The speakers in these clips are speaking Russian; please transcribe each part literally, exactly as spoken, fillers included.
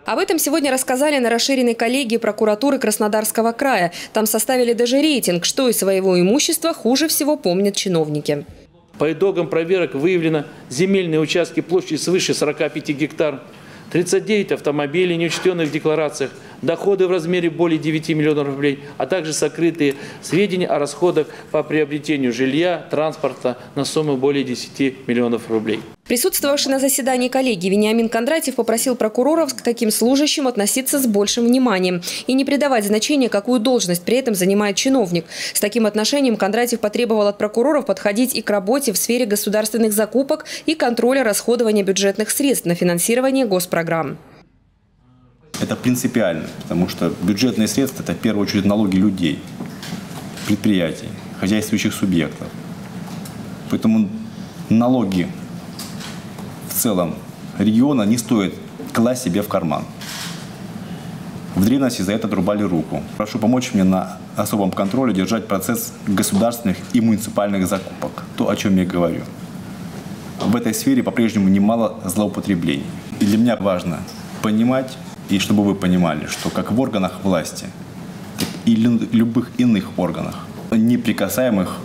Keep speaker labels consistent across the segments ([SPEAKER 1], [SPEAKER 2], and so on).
[SPEAKER 1] Об этом сегодня рассказали на расширенной коллегии прокуратуры Краснодарского края. Там составили даже рейтинг, что из своего имущества хуже всего помнят чиновники.
[SPEAKER 2] По итогам проверок выявлено земельные участки площадью свыше сорока пяти гектар, тридцать девять автомобилей, неучтенных в декларациях, доходы в размере более девяти миллионов рублей, а также сокрытые сведения о расходах по приобретению жилья, транспорта на сумму более десяти миллионов рублей.
[SPEAKER 1] Присутствовавший на заседании коллегии Вениамин Кондратьев попросил прокуроров к таким служащим относиться с большим вниманием и не придавать значения, какую должность при этом занимает чиновник. С таким отношением Кондратьев потребовал от прокуроров подходить и к работе в сфере государственных закупок и контроля расходования бюджетных средств на финансирование госпрограмм.
[SPEAKER 3] Это принципиально, потому что бюджетные средства – это в первую очередь налоги людей, предприятий, хозяйствующих субъектов. Поэтому налоги в целом региона не стоит класть себе в карман. В древности за это отрубали руку. Прошу помочь мне на особом контроле держать процесс государственных и муниципальных закупок. То, о чем я говорю. В этой сфере по-прежнему немало злоупотреблений. И для меня важно понимать, и чтобы вы понимали, что как в органах власти, так и в любых иных органах неприкасаемых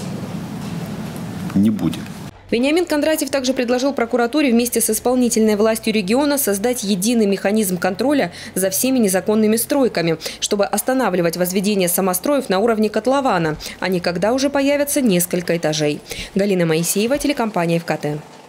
[SPEAKER 3] не будет.
[SPEAKER 1] Вениамин Кондратьев также предложил прокуратуре вместе с исполнительной властью региона создать единый механизм контроля за всеми незаконными стройками, чтобы останавливать возведение самостроев на уровне котлована, а не когда уже появятся несколько этажей. Галина Моисеева, телекомпания ФКТ.